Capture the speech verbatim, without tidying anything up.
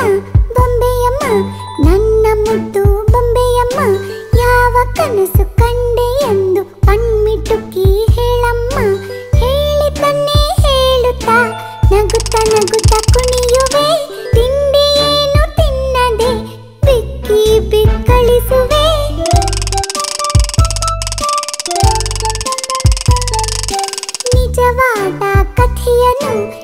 ಬೊಂಬೆಯಮ್ಮ ನನ್ನ ಮುದ್ದು ಬೊಂಬೆಯಮ್ಮ ಯಾವ ಕನಸು ಕಂಡೆ ಎಂದು ಕಣ್ಮಿಟುಕಿ ಹೇಳಮ್ಮ ಹೇಳಿ ತನ್ನೇ ಹೇಳುತ್ತಾ ನಗುತ್ತ ನಗುತ್ತ ಕುಣಿಯುವೆ ತಿಂಡಿ ಏನು ತಿನ್ನದೆ ಬಿಕ್ಕಿ ಬಿಕ್ಕಳಿಸುವೆ ನಿಜವಾದ ಕಥೆಯನ್ನು